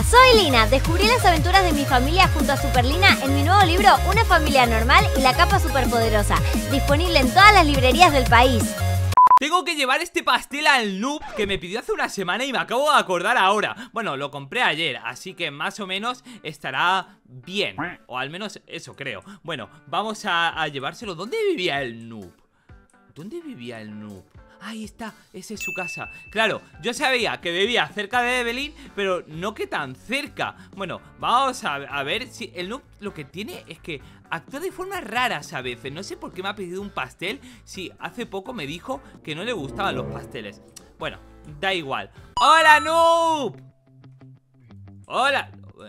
Hola, soy Lina. Descubrí las aventuras de mi familia junto a Superlina en mi nuevo libro Una familia normal y la capa superpoderosa, disponible en todas las librerías del país. Tengo que llevar este pastel al noob que me pidió hace una semana y me acabo de acordar ahora. Bueno, lo compré ayer, así que más o menos estará bien. O al menos eso creo. Bueno, vamos a llevárselo. ¿Dónde vivía el noob? ¿Dónde vivía el noob? Ahí está, esa es su casa. Claro, yo sabía que vivía cerca de Evelyn, pero no que tan cerca. Bueno, vamos a ver si el noob lo que tiene es que actúa de formas raras a veces. No sé por qué me ha pedido un pastel si hace poco me dijo que no le gustaban los pasteles. Bueno, da igual. ¡Hola, noob! ¡Hola!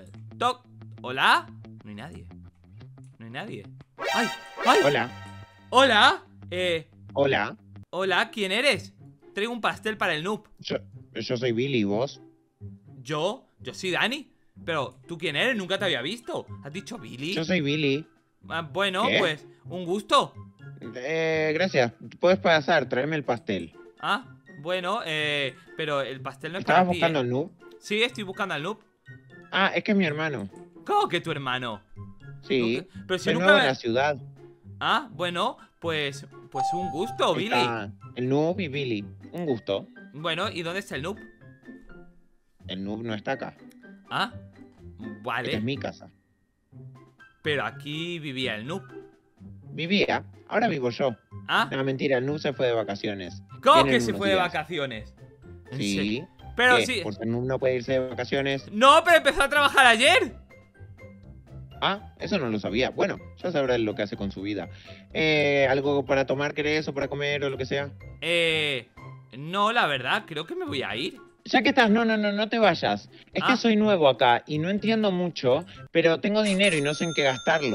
¿Hola? No hay nadie. No hay nadie. ¡Ay! ¡Ay! Hola. ¿Hola? Hola. Hola, ¿quién eres? Traigo un pastel para el noob. Yo soy Billy, ¿y vos? ¿Yo soy Dani. Pero, ¿tú quién eres? Nunca te había visto. ¿Has dicho Billy? Yo soy Billy. Bueno, ¿Qué? pues, un gusto. Gracias. Puedes pasar, tráeme el pastel. Ah, bueno, pero el pastel no es ¿Estabas para ti, buscando al noob? Sí, estoy buscando al noob. Ah, es que es mi hermano. ¿Cómo que tu hermano? Sí. Pero si Soy nunca nuevo en me... la ciudad. Ah, bueno, pues un gusto, Billy. Está el noob y Billy. Un gusto. Bueno, ¿y dónde está el noob? El noob no está acá. Ah, Esta vale. es mi casa. Pero aquí vivía el noob. Vivía. Ahora vivo yo. Ah, No, mentira, el noob se fue de vacaciones. ¿cómo Vienen que se unos fue de días. vacaciones? ¿En Sí. serio? Pero ¿Qué? sí. Porque el noob no puede irse de vacaciones. No, pero empezó a trabajar ayer. Ah, eso no lo sabía. Bueno, ya sabrá lo que hace con su vida. ¿Algo para tomar, querés, o para comer, o lo que sea? No, la verdad, creo que me voy a ir. Ya que estás, no te vayas. Es que soy nuevo acá y no entiendo mucho, pero tengo dinero y no sé en qué gastarlo.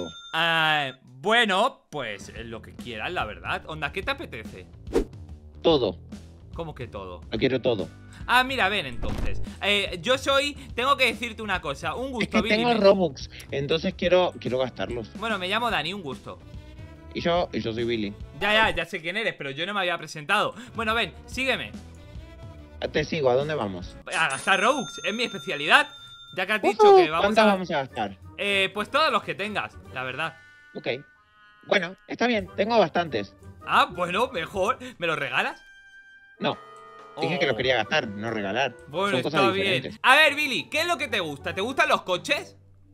Bueno, pues lo que quieras, la verdad. Onda, ¿qué te apetece? Todo. ¿Cómo que todo? Lo quiero todo. Ah, mira, ven entonces. Tengo que decirte una cosa. Un Es gusto, que Billy. tengo Robux, entonces quiero gastarlos. Bueno, me llamo Dani, un gusto. Y yo soy Billy. Ya sé quién eres, pero yo no me había presentado. Bueno, ven, sígueme. Te sigo, ¿a dónde vamos? A gastar Robux, es mi especialidad. Ya que has dicho que vamos ¿Cuántas a... vamos a gastar? Pues todos los que tengas, la verdad. Ok. Bueno, está bien, tengo bastantes. Ah, bueno, mejor. ¿Me los regalas? No, dije que los Oh. quería gastar, no regalar. Bueno, Son cosas está bien. diferentes. A ver, Billy, ¿qué es lo que te gusta? ¿Te gustan los coches?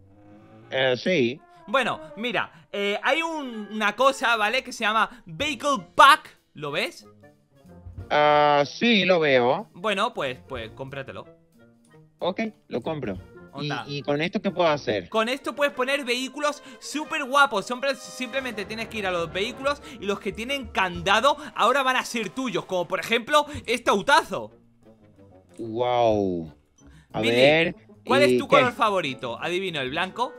Sí. Bueno, mira, hay una cosa, ¿vale? Que se llama Vehicle Pack. ¿Lo ves? Sí, lo veo. Bueno, pues cómpratelo. Ok, lo compro. Onda. ¿Y con esto qué puedo hacer? Con esto puedes poner vehículos súper guapos. Simplemente tienes que ir a los vehículos y los que tienen candado ahora van a ser tuyos. Como por ejemplo, este autazo. Wow. A Billy, ver. ¿cuál es ¿y tu qué? color favorito? Adivino, ¿el blanco?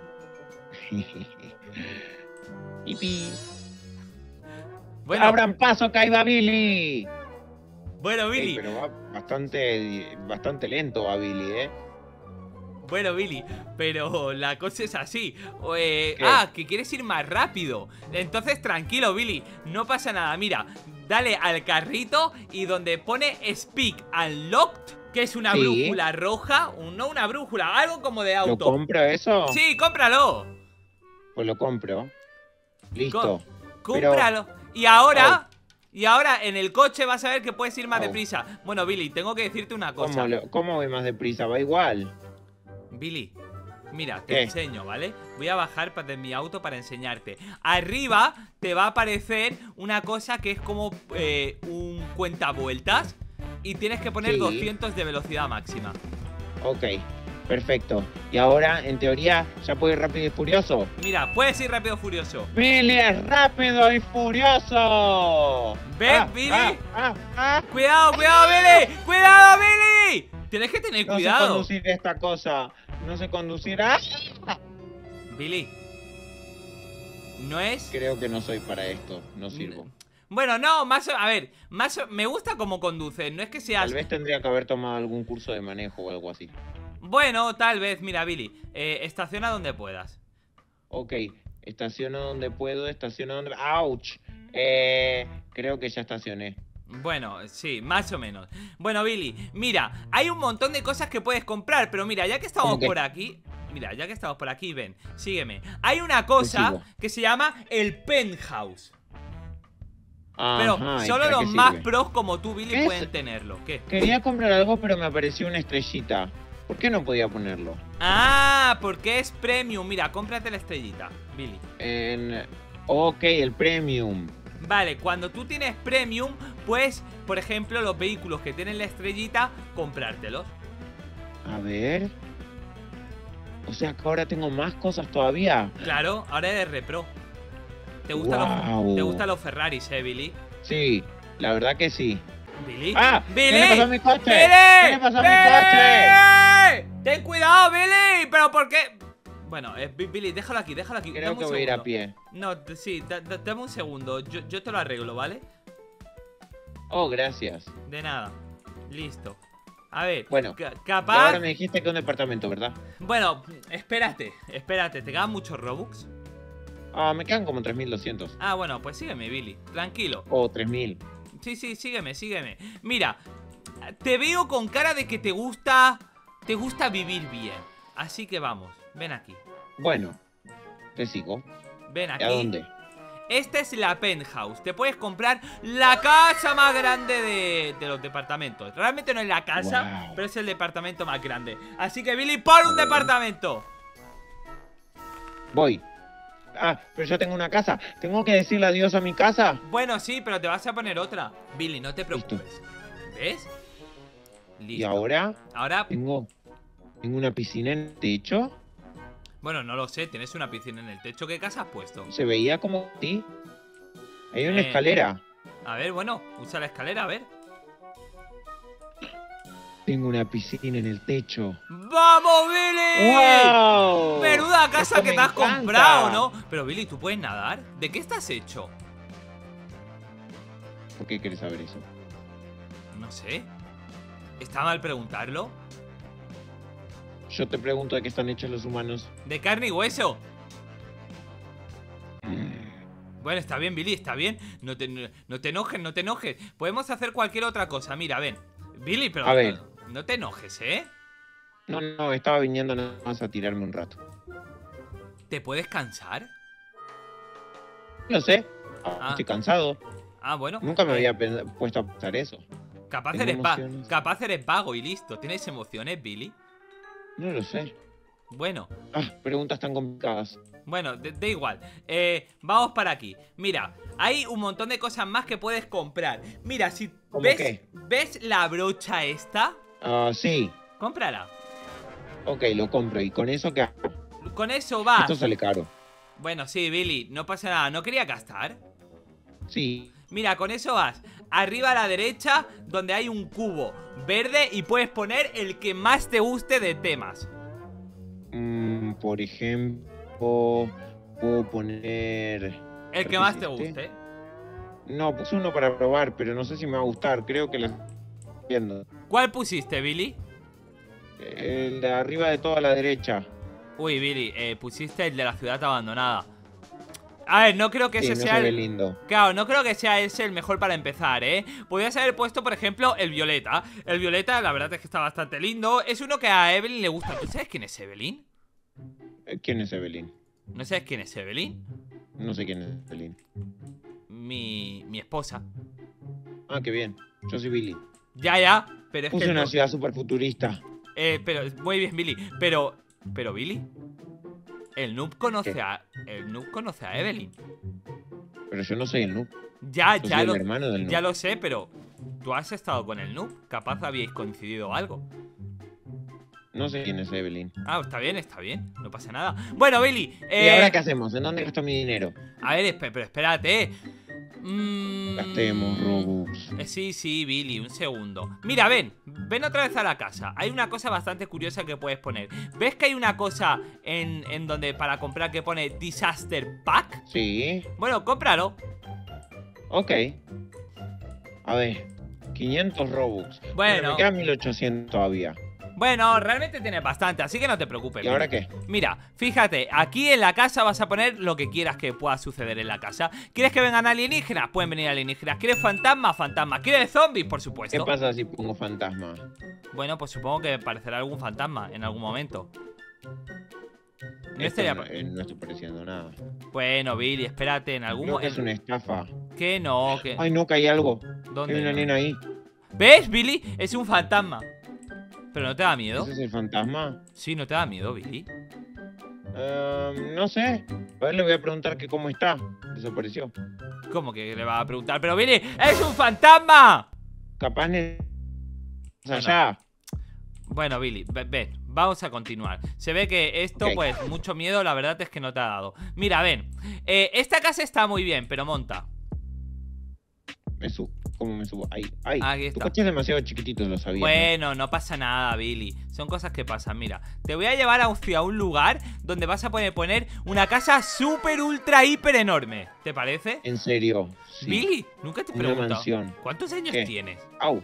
Pipi. Bueno, ¡Abran paso, que ahí va Billy! bueno, Billy. Pero va bastante lento va Billy, ¿eh? Bueno, Billy, pero la cosa es así. Que quieres ir más rápido. Entonces, tranquilo, Billy, no pasa nada. Mira, dale al carrito y donde pone Speak Unlocked, que es una Sí. brújula roja, no una brújula, algo como de ¿Lo auto. compro eso? Sí, cómpralo. Pues lo compro. Listo. Cómpralo. Y ahora en el coche vas a ver que puedes ir más deprisa. Bueno, Billy, tengo que decirte una cosa. ¿Cómo voy más deprisa? Va igual. Billy, mira, te ¿Qué? enseño, ¿vale? Voy a bajar de mi auto para enseñarte. Arriba te va a aparecer una cosa que es como un cuentavueltas y tienes que poner Sí. 200 de velocidad máxima. Ok, perfecto. Y ahora, en teoría, ya puedo ir rápido y furioso. Mira, puedes ir rápido furioso. ¡Billy es rápido y furioso! ¿Ves, Billy? ¡Ah! ¡Cuidado, Billy! ¡Cuidado, Billy! Tienes que tener No sé cuidado. conducir esta cosa. No sé conducir. ¡Ah! Billy, no es... Creo que no soy para esto. No sirvo. Bueno, no, me gusta cómo conduces. No es que seas... Tal vez tendría que haber tomado algún curso de manejo o algo así. Bueno, tal vez, mira, Billy, estaciona donde puedas. Ok, estaciono donde puedo, estaciono donde... ¡Auch! Creo que ya estacioné. Bueno, sí, más o menos. Bueno, Billy, mira, hay un montón de cosas que puedes comprar, pero mira, ya que estamos ¿Cómo qué? por aquí, mira, ya que estamos por aquí, ven, sígueme. Hay una cosa sigo. que se llama el penthouse. Pero Ajá, ¿y solo para los qué más sirve? pros como tú, Billy, ¿Qué es? pueden tenerlo. ¿Qué? Quería comprar algo, pero me apareció una estrellita. ¿Por qué no podía ponerlo? Ah, porque es premium. Mira, cómprate la estrellita, Billy. Ok, el premium. Vale, cuando tú tienes premium, pues, por ejemplo, los vehículos que tienen la estrellita, comprártelos. A ver. O sea que ahora tengo más cosas todavía. Claro, ahora eres repro. ¿Te Guau. gustan los Ferraris, Billy? Sí, la verdad que sí. ¿Billy? ¡Ah! ¡Billy! ¿Qué le pasó a mi coche? ¡Billy! ¿Qué le pasó a mi coche? ¡Billy! ¡Ten cuidado, Billy! ¿Pero por qué? Bueno, Billy, déjalo aquí. Creo Dame que un voy a ir a segundo. pie. No, sí, dame un segundo. Yo te lo arreglo, ¿vale? Oh, gracias. De nada. Listo. A ver, Bueno, Y capaz. ahora me dijiste que un departamento, ¿verdad? Bueno, espérate. ¿Te quedan muchos Robux? Ah, me quedan como 3200. Ah, bueno, pues sígueme, Billy. Tranquilo. O 3000. Sí, sígueme. Mira, te veo con cara de que te gusta vivir bien. Así que vamos, ven aquí. Bueno, te sigo. Ven aquí. ¿A dónde? Esta es la penthouse. Te puedes comprar la casa más grande de los departamentos. Realmente no es la casa, Wow. pero es el departamento más grande. Así que, Billy, pon un departamento. Voy. Ah, pero yo tengo una casa. ¿Tengo que decirle adiós a mi casa? Bueno, sí, pero te vas a poner otra. Billy, no te preocupes. ¿Ves? Listo. ¿Y ahora? Ahora, Tengo una piscina en el techo. bueno, no lo sé. Tienes una piscina en el techo. ¿Qué casa has puesto? Se veía como ti. Hay una Eh. escalera. A ver, bueno, usa la escalera, a ver. Tengo una piscina en el techo. ¡Vamos, Billy! ¡Wow! Menuda casa Esto que me te has encanta. comprado, ¿no? Pero, Billy, ¿tú puedes nadar? ¿De qué estás hecho? ¿Por qué quieres saber eso? No sé. ¿Está mal preguntarlo? Yo te pregunto de qué están hechos los humanos. ¿De carne y hueso? Bueno, está bien, Billy, está bien. No te enojes. Podemos hacer cualquier otra cosa. Mira, ven. Billy, pero A ver. no te enojes, ¿eh? No, estaba viniendo nada más a tirarme un rato. ¿Te puedes cansar? No sé. Ah. Estoy cansado. Ah, bueno. Nunca me había puesto a pensar eso. Capaz tengo emociones. capaz eres vago y listo. ¿Tienes emociones, Billy? No lo sé. Bueno. Preguntas tan complicadas. Bueno, da igual. Vamos para aquí. Mira, hay un montón de cosas más que puedes comprar. Mira, si ¿Cómo ves, qué? ¿ves la brocha esta? Sí. Cómprala. Ok, lo compro. ¿Y con eso qué hago? Con eso vas. Esto sale caro. Bueno, sí, Billy, no pasa nada. ¿No quería gastar? Sí. Mira, con eso vas arriba a la derecha, donde hay un cubo verde y puedes poner el que más te guste de temas. Por ejemplo, puedo poner... El que más te guste. No, puse uno para probar, pero no sé si me va a gustar. Creo que lo estoy viendo. ¿Cuál pusiste, Billy? El de arriba de toda la derecha. Uy, Billy, pusiste el de la ciudad abandonada. A ver, no creo que Sí, ese no sea se ve el... lindo. Claro, no creo que sea ese el mejor para empezar, ¿eh? Podrías haber puesto, por ejemplo, el violeta. El violeta, la verdad es que está bastante lindo. Es uno que a Evelyn le gusta. ¿Tú sabes quién es Evelyn? ¿Quién es Evelyn? ¿No sabes quién es Evelyn? No sé quién es Evelyn. Mi esposa. Ah, qué bien. Yo soy Billy. Ya, pero es Puse que... una no- ciudad súper futurista. pero, muy bien, Billy. Pero, Billy, el noob conoce ¿Qué? El noob conoce a Evelyn. Pero yo no soy el noob. Ya Yo soy el hermano del noob. ya lo sé, pero tú has estado con el noob. Capaz habíais coincidido o algo. No sé quién es Evelyn. Ah, está bien, no pasa nada. Bueno, Billy, ¿Y ahora qué hacemos? ¿En dónde gasto mi dinero? a ver, pero espérate. Gastemos Robux. Sí, Billy, un segundo. Mira, ven otra vez a la casa. Hay una cosa bastante curiosa que puedes poner. ¿Ves que hay una cosa en donde para comprar que pone Disaster Pack? Sí. Bueno, cómpralo. Ok. A ver. 500 Robux. Bueno. Me quedan 1800 todavía. Bueno, realmente tienes bastante, así que no te preocupes. ¿Y ahora Billy. qué? Mira, fíjate, aquí en la casa vas a poner lo que quieras que pueda suceder en la casa. ¿Quieres que vengan alienígenas? Pueden venir alienígenas. ¿Quieres fantasmas? Fantasmas. ¿Quieres zombies? Por ¿Qué supuesto. pasa si pongo fantasma? Bueno, pues supongo que aparecerá algún fantasma en algún momento. No Esto estaría... no estoy pareciendo nada. Bueno, Billy, espérate, en algún Creo que es momento... una estafa. Que no, que... Ay, no, que hay algo. ¿Dónde? Hay una nena ahí. ¿Ves, Billy? Es un fantasma. ¿Pero no te da miedo? ¿Ese es el fantasma? Sí, ¿no te da miedo, Billy? No sé. A ver, le voy a preguntar que cómo está. Desapareció. ¿Cómo que le vas a preguntar? ¡Pero Billy, es un fantasma! Capaz Bueno. allá. Bueno, Billy, ven, vamos a continuar. Se ve que esto, Ok. pues, mucho miedo, la verdad es que no te ha dado. Mira, ven, esta casa está muy bien, pero monta. Me subo. ¿Cómo me subo? Ahí, ahí. Aquí Tu está. coche es demasiado chiquitito, lo sabía. Bueno, no pasa nada, Billy. Son cosas que pasan. Mira, te voy a llevar hacia un lugar donde vas a poner una casa súper, ultra, hiper enorme. ¿Te parece? ¿En serio? Sí. Billy, nunca te he Una preguntado. mansión. ¿Cuántos años ¿Qué? tienes? Au.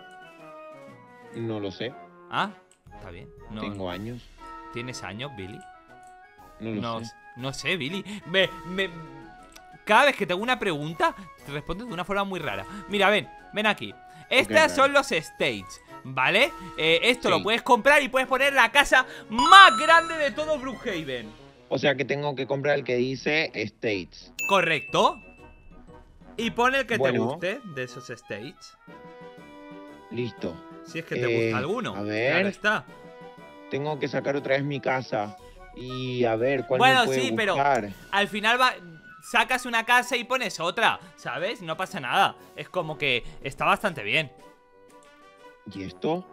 No lo sé. Ah, está bien. No, Tengo años. ¿Tienes años, Billy? No lo No, sé. no sé, Billy. Cada vez que te hago una pregunta, te respondes de una forma muy rara. Mira, ven aquí. Estas son los states, ¿vale? Esto Sí. lo puedes comprar y puedes poner la casa más grande de todo Brookhaven. O sea que tengo que comprar el que dice States. ¿Correcto? Y pon el que te Bueno. guste de esos states. Listo. Si es que te gusta alguno. a ver. Claro está. Tengo que sacar otra vez mi casa. Y a ver cuál Bueno, me puede sí, pero gustar. al final sacas una casa y pones otra, ¿sabes? No pasa nada. Es como que está bastante bien. ¿Y esto?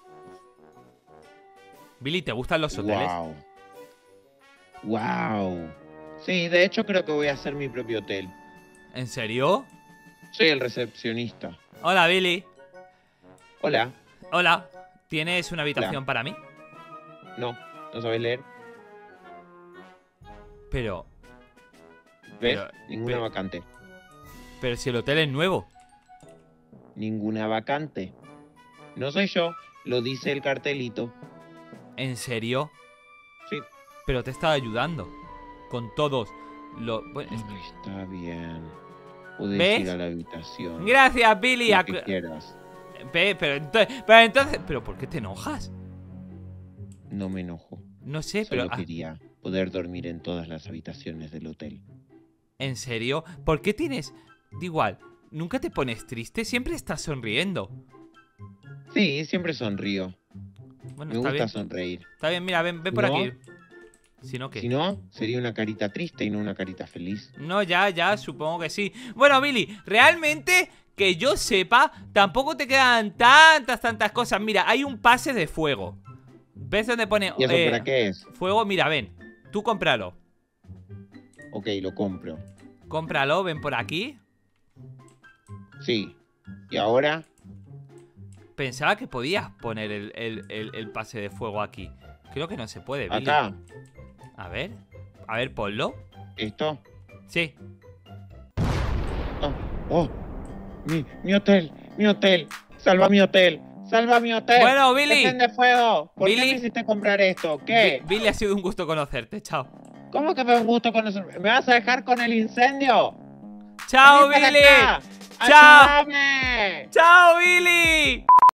Billy, ¿te gustan los hoteles? Wow. Wow. Sí, de hecho creo que voy a hacer mi propio hotel. ¿En serio? Soy el recepcionista. Hola, Billy. Hola. Hola. ¿Tienes una habitación para mí? No, no sabes leer. Pero ¿Ves? Pero- Ninguna pero- vacante. si el hotel es nuevo. Ninguna vacante. No soy yo, lo dice el cartelito. ¿En serio? Sí. Pero te estaba ayudando. Con todos los... bueno, Ay, está bien. Puedes ¿Ves? ir a la habitación. Gracias, Billy. Lo que quieras. Pero ¿por qué te enojas? No me enojo. No sé, Solo pero... quería poder dormir en todas las habitaciones del hotel. ¿En serio? ¿Por qué tienes...? Da igual, ¿nunca te pones triste? Siempre estás sonriendo. Sí, siempre sonrío. Bueno, Me está gusta bien. sonreír. Está bien, mira, ven por ¿No? aquí. Si no, ¿qué? Si no, sería una carita triste y no una carita feliz. No, ya, supongo que sí. Bueno, Billy, realmente, que yo sepa, tampoco te quedan tantas cosas. Mira, hay un pase de fuego. ¿Ves dónde pone ¿Y eso para qué es? fuego? Mira, ven, tú cómpralo. Ok, lo compro. Cómpralo, ven por aquí. Sí. ¿Y ahora? Pensaba que podías poner el pase de fuego aquí. Creo que no se puede, Billy. Acá. A ver, ponlo. ¿Esto? Sí. Oh, oh. Mi hotel. Mi hotel. Salva mi hotel. Salva mi hotel. Bueno, Billy. Detén de fuego. ¿Por Billy. qué me hiciste comprar esto? ¿Qué? Billy, ha sido un gusto conocerte. Chao. ¿Cómo que me gusta conocer? ¿Me vas a dejar con el incendio? ¡Chao, Vení para Billy! acá. ¡Chao! ¡Ayúdame! ¡Chao, Billy!